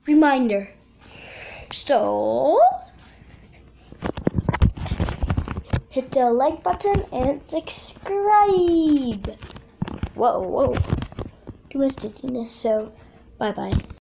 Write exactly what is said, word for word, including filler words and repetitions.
reminder. So hit the like button and subscribe. Whoa, whoa. Too much dizziness, so bye bye.